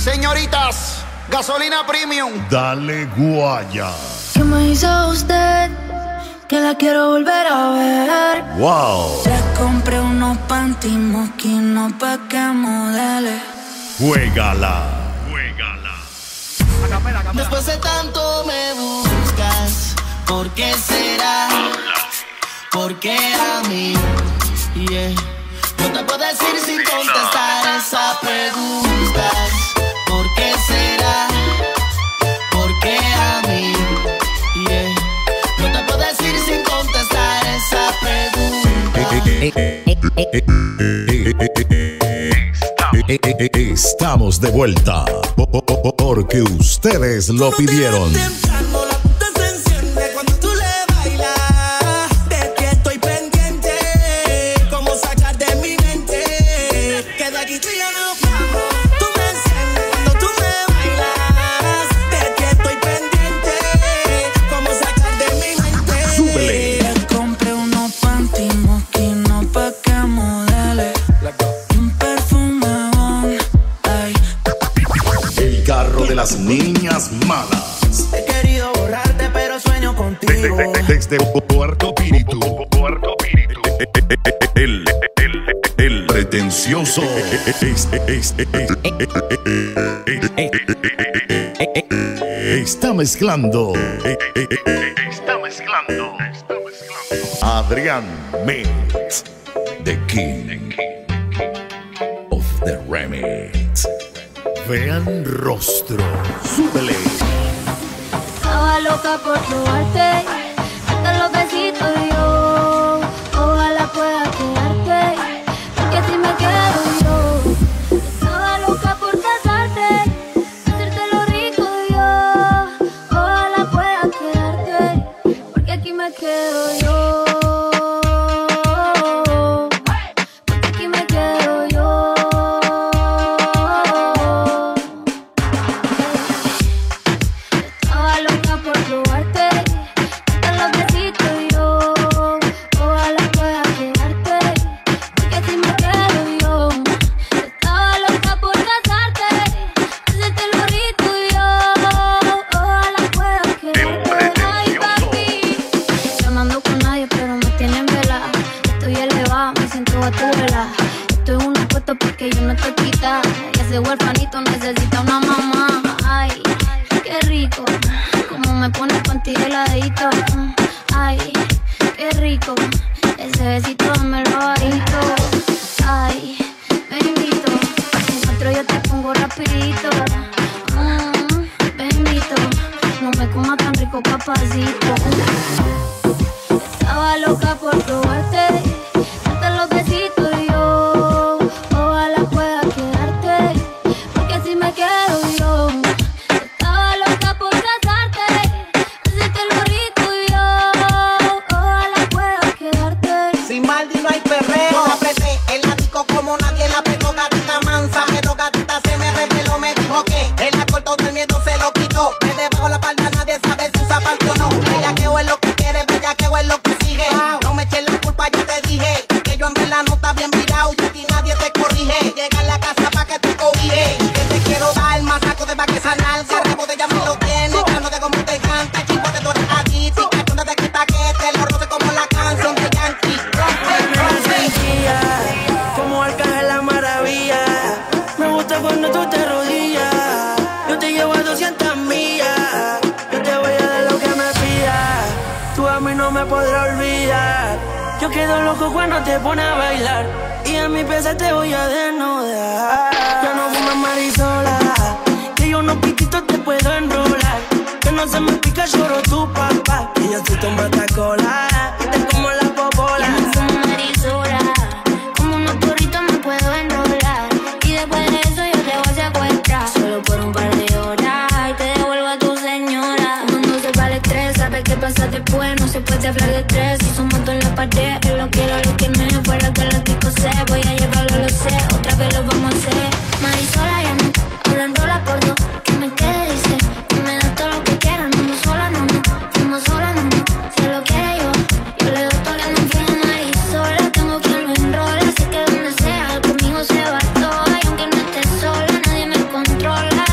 Señoritas, gasolina premium. Dale guaya. ¿Qué me hizo usted? Que la quiero volver a ver. Wow. Le compré unos panty mosquinos pa' que modele. Juégala. Después de tanto me buscas, ¿por qué será? ¿Por qué a mí? Yeah. No te puedo decir sin contestar esa pregunta. ¿Por qué será? ¿Por qué a mí? Yeah. No te puedo decir sin contestar esa pregunta. Estamos de vuelta porque ustedes lo pidieron. Las niñas malas. He querido borrarte, pero sueño contigo. Desde Puerto Píritu. El pretencioso está mezclando. Adrián Mix, the king of the remix. Vean rostro, súbele. Estaba loca por probarte, darte los besitos y yo. Ojalá pueda quedarte, porque si me quedo yo. Estaba loca por casarte, hacerte lo rico y yo. Ojalá pueda quedarte, porque aquí me quedo yo. Estoy en una puesta porque yo no estoy quita. Y ese huerfanito necesita una mamá. Ay, qué rico, como me pone el panty heladito. Ay, qué rico, ese besito dámelo bajito. Ay, bendito, si encuentro yo te pongo rapidito. Bendito, no me coma tan rico, papacito. Estaba loca por probarte, los besitos y yo. Ojalá pueda quedarte, porque si me quedo yo. Estaba loca por casarte, hacerte lo rico y yo. Ojalá pueda quedarte. Sin Maldi no hay perreo. Yo la apreté en la disco como nadie la pegó. Gatita mansa, pero gatita se me reveló. Me dijo que el alcohol todo el miedo se lo quitó. Me debajo la palma, nadie sabe si usa panty o no. Bellaqueo es lo que quiere, bellaqueo es lo que sigue. No me eches la culpa, yo te dije que yo en verdad no está bien virado y a ti nadie te corrige. Llega a la casa pa' que te cobije. Que te quiero dar más saco de pa' que esa nalga. Rebo de ya me lo tiene, no de cómo te canta. Chico de tu adictica, tú no te quita que te lo roce como la canción de Yankee. Como Arcángel la maravilla. Me gusta cuando tú te arrodillas. Yo te llevo a 200 millas. Yo te voy a dar lo que me pidas. Tú a mí no me podrás olvidar. Yo quedo loco cuando te pones a bailar. Y en mi pieza te voy a desnudar. Ya no fumas marisola, que yo unos pititos te puedo enrolar. Que no se me pica, lloro tu papá. Que yo soy tu matacola y te como la popola. Ya no fumo marisola, como unos porritos me puedo enrolar. Y después de eso yo te voy a secuestrar. Solo por un par de horas y te devuelvo a tu señora. Cuando se va el estrés, sabes qué pasa después. No se puede hablar de estrés si somos en la pared. Él lo quiero, lo que me fuera que los discos sé. Voy a llevarlo, lo sé, otra vez lo vamos a hacer. Marisola ya no, ahora enrola por dos. Que me quede, dice, que me da todo lo que quiera. No, no sola, no, no, fumo sola, no, no. Si lo quiere yo le doy todo, no fui marisola. Tengo quien lo enrola, sé que donde sea, conmigo se va toda. Y aunque no esté sola, nadie me controla.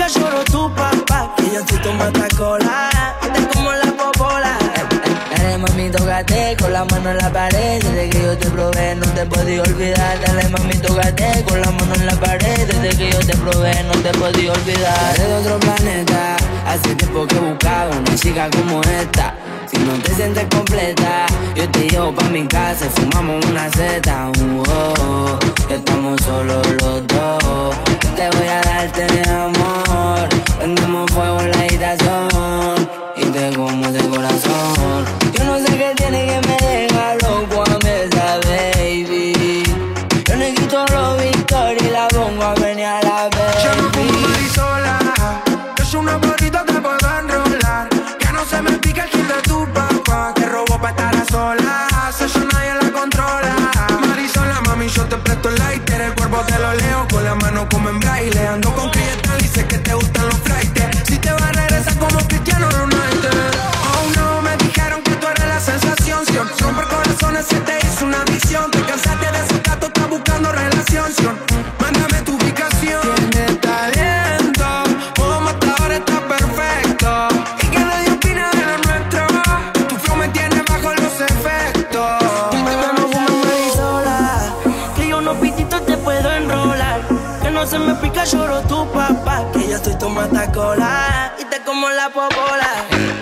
lloro tu papá, que yo estoy tomando cola, te como la popola. Dale mami, tócate con la mano en la pared, desde que yo te probé no te podía olvidar. Dale mami, tócate con la mano en la pared, desde que yo te probé no te podía olvidar. Eres de otro planeta, hace tiempo que buscaba una chica como esta. Si no te sientes completa, yo te llevo pa' mi casa y fumamos una zeta. Estamos solos los dos, te voy a darte de amor. Prendemos fuego en la habitación y te como de corazón. Yo no sé qué tiene que me deja loco a esa baby. Yo le quito los Victoria y la pongo a venir a la baby. Yo no fumo marisola, yo soy una porrita te puedo enrolar. Que no se me pica el kill de tu papá, que robó pa' estar a solas, eso nadie la controla. Marisola, mami, yo te presto el lighter, el cuerpo te lo leo con la mano como en braille. Ando con Crietal y sé que te gustan los fraites. Si te vas a regresar como Cristiano Ronaldo. Oh no, me dijeron que tú eres la sensación. Si romper corazones se te hizo una adicción. Te cansaste de esos gatos, estás buscando relación. Mándame tu ubicación. Tienes talento, como hasta ahora está perfecto. Y que nadie opina de lo nuestro. Tu flow me tiene bajo los efectos. No fumes marisola, que yo unos pititos te puedo enrolar. Que no se me pica, lloro tu papá, que yo estoy tomando cola y te como la popola.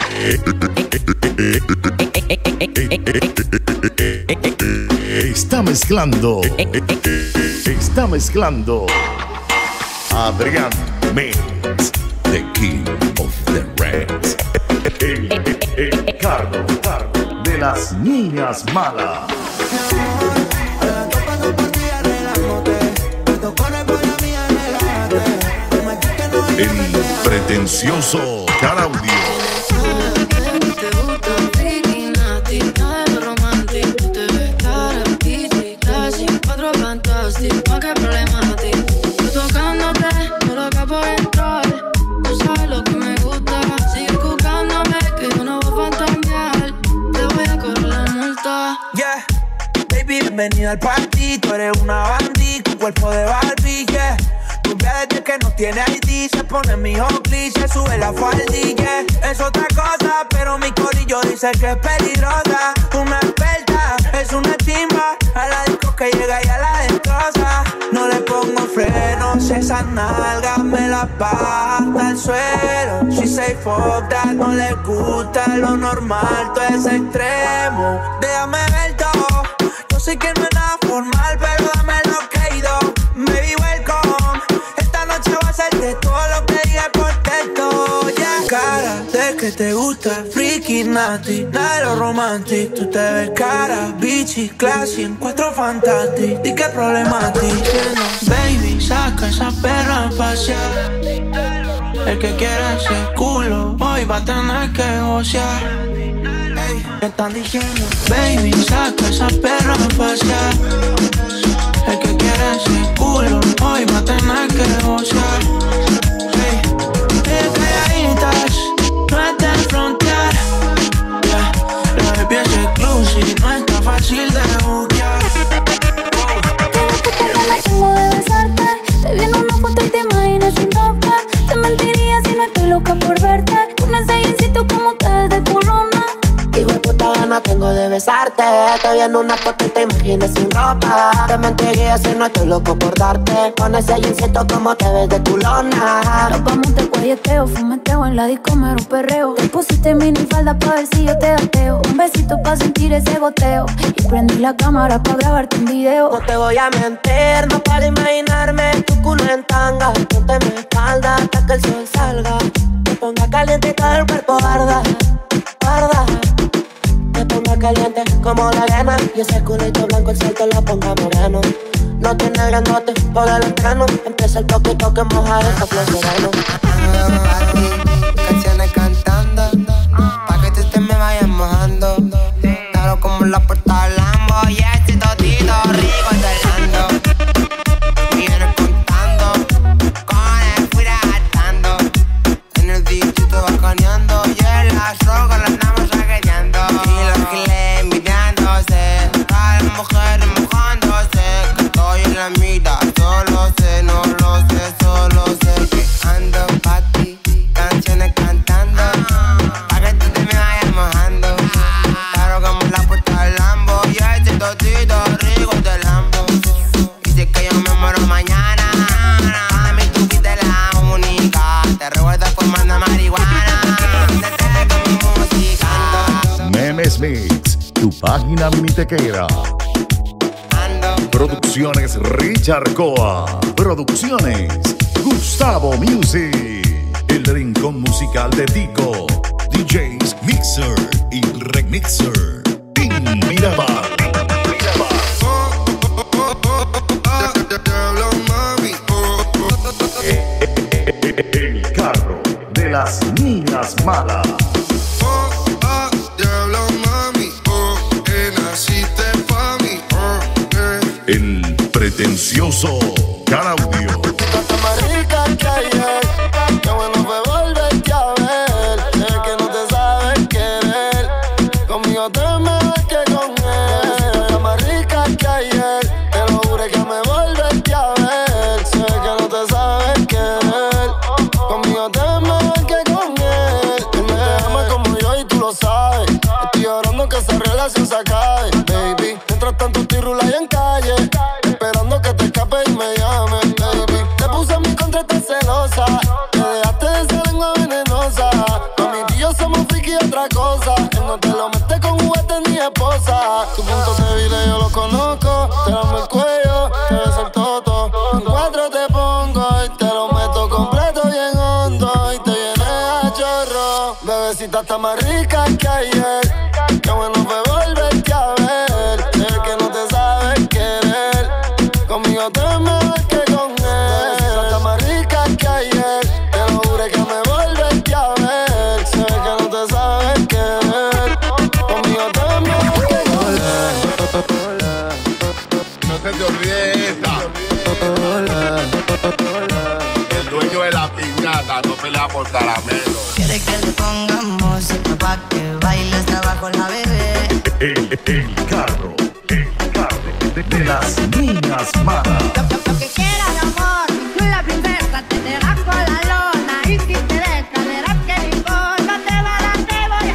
Está mezclando Adrián Mix, the king of the Reds, el cargo de las niñas malas. El pretencioso Caraudio. Yeah, baby, bienvenida al party. Tú eres una bandita, con cuerpo de Barbie, yeah. Tu desde que no tiene ID, se pone mi Oakley, se sube la faldilla. Es otra cosa, pero mi corillo dice que es peligrosa. Una experta, es una chimba, a la disco que llega y a la destroza. No le pongo frenos, esas nalgas me las baja hasta el suelo. She say fuck that, no le gusta lo normal, todo es extremo. Déjame ver todo, yo sé que no es nada formal, pero dame lo que he ido. Baby, welcome, esta noche va a ser de todo lo que diga por texto, yeah. Cara de que te gusta, freaky, nasty, nada de lo romantic. Tú te ves cara, bitchy, classy, en cuatro fantastic. Di que problemático, baby, saca esa perra a pasear. El que quiera ese culo, hoy va a tener que gocear. Me están diciendo, baby, saca esa perra a pasear. El que quiera ese culo, hoy va a tener que gocear. Calladitas, no está en frontear. Yeah. La baby es exclusive, no está fácil de buquear. Tengo de besarte, te vi en una foto y te imaginas sin toque. Te mentiría si no estoy loca por verte. Un ensayecito como te ves de culona. Hijo de puta gana tengo de besarte. Te vi en una foto y te imaginas sin ropa. Te mentiría si no estoy loco por darte. Con ese jeansito como te ves de culona. Nos vamos de guayeteo, fumeteo en la disco, mero un perreo. Te pusiste mini falda pa' ver si yo te gateo. Un besito pa' sentir ese goteo. Y prendí la cámara pa' grabarte un video. No te voy a mentir, no para imaginarme tu culo en tanga. Ponte mi espalda hasta que el sol salga. Te ponga caliente y todo el cuerpo arda, arda. Me ponga caliente como la arena. Y ese culito blanco el sol te lo ponga moreno. No tiene grandote por el estreno. Empieza el toque y toque mojar esta flor sereno. Canciones cantando pa' que tú te me vayas mojando. Claro como la puerta del Lambo. Y este todito rico bailando. Millones contando, con el fuera gastando. En el distrito bacaneando. Y en la soga la andamos saqueando. Y los giles mirándose, todas las mujeres mojándose. Que estoy en la mira, solo sé, no lo sé, solo sé que ando pa' Página Minitequera. Producciones Richard Coa. Producciones Gustavo Music. El rincón musical de Tico. DJs Mixer y Remixer. Miraba. El carro de las niñas malas. El pretencioso Claudio. Estás más rica que ayer. Qué bueno fue volverte a ver. Sé que no te sabes querer. Conmigo te mejor que con él. Estás más rica que ayer. Te lo juro que me volverte a ver. Sé que no te sabes querer. Conmigo te mejor que con él. Tú no te amas como yo y tú lo sabes. Estoy llorando que esa relación se acabe, baby. Mientras tanto estoy rulando en calle, esperando que te escape y me llame, baby. Te puse en mi contra, estás celosa. Te dejaste de esa lengua venenosa. Mami, tú y yo somos friki y otra cosa. Él no te lo mete con juguetes ni esposa. Tu punto débil yo lo conozco. Te dame el cuello, te beso el toto. En cuatro te pongo y te lo meto completo bien hondo. Y te viene a chorro. Bebecita está más rica que ayer. Qué bueno fue volverte a ver. Sé que no te sabes querer. Conmigo te mejor que con él. Está más rica que ayer. Te lo juro que me volverte a ver. Sé que no te sabes querer. Conmigo te mejor que con él. No se te olvide esta. El dueño de la piñata no pelea por caramelo. Quiere que le ponga música pa' que baile hasta abajo la bebé. El carro de las niñas malas. Lo que quieras, amor, tú la princesa te debajo la lona. Y si te dejas, verás que no importa, te va a dar, te voy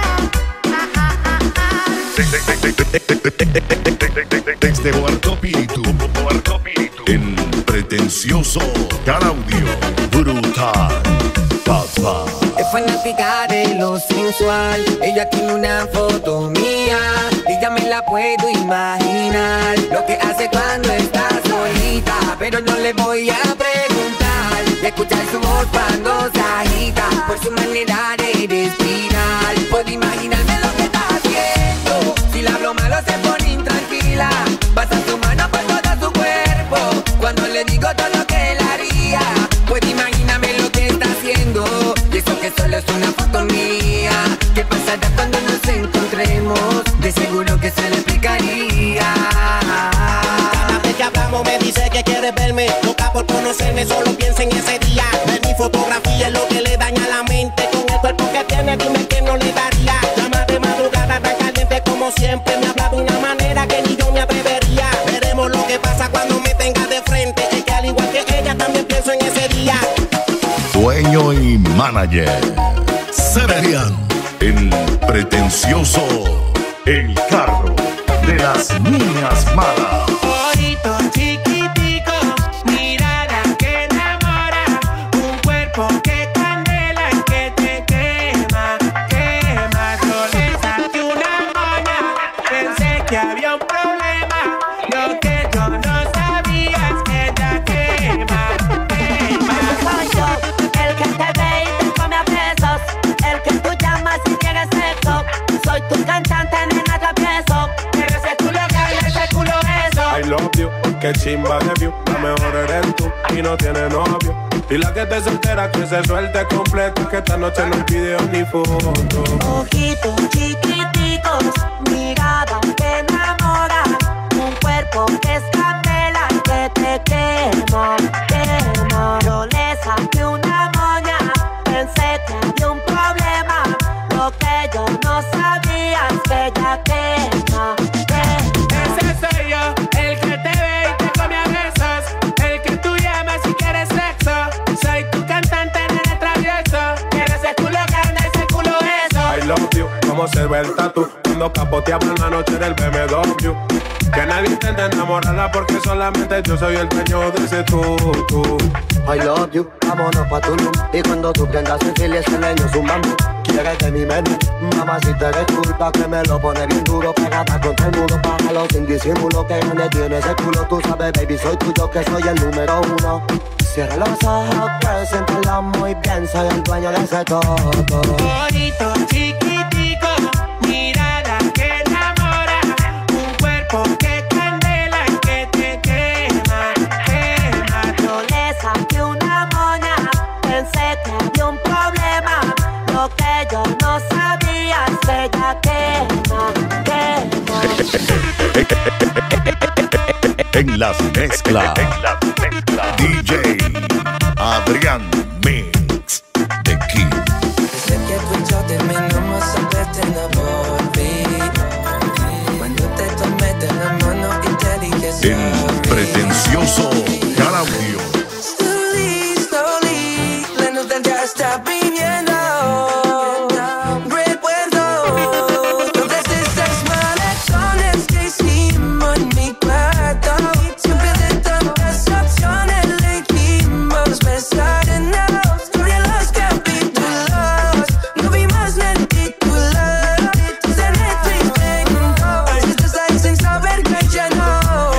a estar. Desde Puerto Piritu. El pretencioso Claudio. Brutal. Papá. Es fanática de lo sensual. Ella tiene una foto mía y ya me la puedo imaginar. Lo que hace cuando está solita, pero no le voy a preguntar. De escuchar su voz cuando se agita, por su manera de respirar. Puedo imaginarme lo que está haciendo. Si la hablo malo se pone intranquila. Pasa su mano por todo su cuerpo cuando le digo todo lo que él haría. Puedo imaginarme lo que está haciendo. Y eso que solo es una foto mía. ¿Qué pasará cuando nos encontremos? De seguro que se le explicaría. Cada vez que hablamos me dice que quiere verme. Loca por conocerme, solo piensa en ese día. Ver mi fotografía es lo que le daña la mente. Con el cuerpo que tiene, dime que no le daría. Llama de madrugada tan caliente como siempre. Me habla de una manera que ni yo me atrevería. Veremos lo que pasa cuando me tenga de frente. Es que al igual que ella también pienso en ese día. Dueño y manager. Severian. El pretencioso. El carro de las niñas malas. Ojito chiquitico, mirada que enamora, un cuerpo que candela y que te quema, quema. Yo le saqué una moña, pensé que había un problema. Lo que yo no sabía es que ella quema, quema. Soy yo, el que te ve y te come a besos, el que tú llamas y quieres sexo. Soy tu cantante, nena, travieso. Ese culo cae, ese culo eso. I love you, que chimba de view. La mejor eres tú y no tiene novio. Dile a que te soltera que se suelte completo, que esta noche no hay video ni foto. Ojitos chiquiticos, mirada que enamora, un cuerpo que es candela y que te quema, quema. Yo le saqué una moña, pensé que había un problema. Lo que yo no sabía es que ella quema, quema. Ese soy yo, el que te ve y te come a besos, el que tú llamas si quieres sexo. Soy tu cantante, nene travieso. Quiero ese culo carne, ese culo eso. I love you, como se ve el tatu cuando capoteamos en la noche del BMW. Que nadie intenta enamorarla porque solamente yo soy el dueño de ese tú. I love you, vámonos pa' Tulum. Y cuando tú prendas el fili, ese leño es un bambú. quieres de mi menú. Mamacita, eres culpa que me lo pone bien duro. Pegada contra el muro, pájalo sin disimulo. Que grande tiene ese culo, tú sabes, baby, soy tuyo, que soy el número uno. Cierra los ojos, que siéntelo muy bien, soy el dueño de ese todo. Bonito, chiquitico, mirada que enamora, un cuerpo que candela y que te quema, quema. Yo le saqué una moña, pensé que había un problema. Lo que yo no sabía es que ella quema, quema. En las mezclas, DJ Adrián Mix de King. Desde que tú y yo terminamos siempre te enamoré. Cuando te tomé de la mano y te dije sorry. El pretencioso Claudio. Slowly, slowly, la nostalgia está viniendo. Recuerdo todas esas maratones que hicimos en mi cuarto. Siempre de tantas opciones elegimos besar en la historia, los capítulos. No vimos ni el título. Desde Netflix preguntó si estás ahí sin saber que ya no.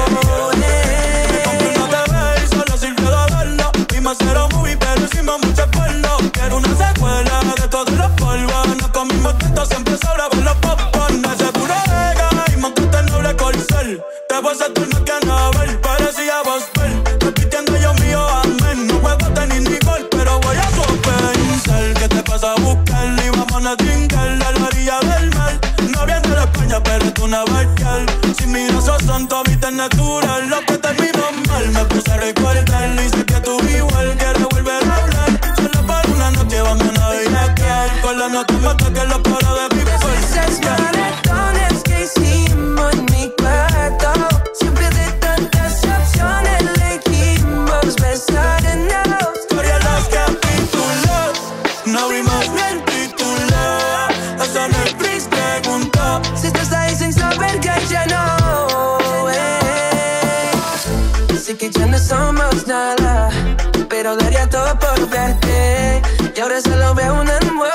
Solo sirvió de verlo. Vimos cero movie, pero hicimos mucho esfuerzo. Quiero una secuela de todos los polvos. No comimos tanto, siempre sobraban los popcorn. De seguro Vega y montaste el noble corcel. Te vas a turno que no ver, parecía Boswell. Repitiendo yo mío, amén. No juego tenis ni gol, pero voy a compensar. ¿Qué te pasa a buscar? Y vamos a trincar a la orilla del mar. No viene de España, pero es una barcal. Si miras esos son tobitas natural. Lo que terminó mal, me puse a recordar. Y sé que tú igual quieres volver a hablar. Solo por una noche vamos a navegar. Con la nota mata que lo paro de mi Esas maratones que hicimos en mi cuarto. Siempre de tantas opciones elegimos besar en la historia, los capítulos. No vimos ni el título. Hasta Netflix preguntó si estás ahí sin saber que ya no. Así que ya no somos nada, pero daría todo por verte. Y ahora solo veo un amor.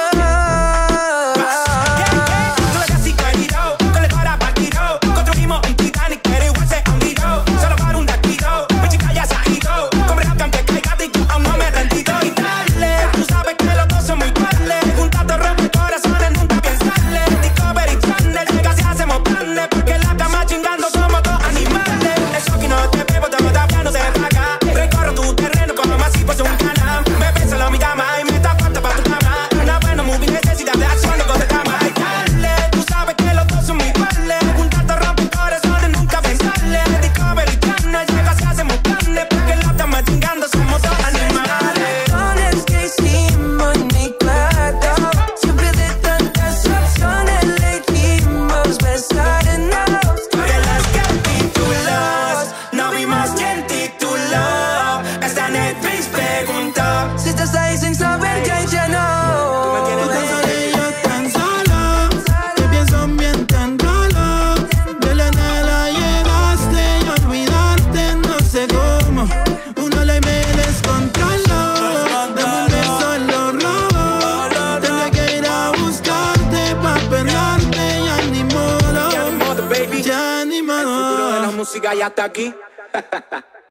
música ya está aquí.